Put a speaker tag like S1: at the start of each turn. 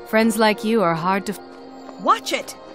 S1: Friends like you are hard to...
S2: Watch it!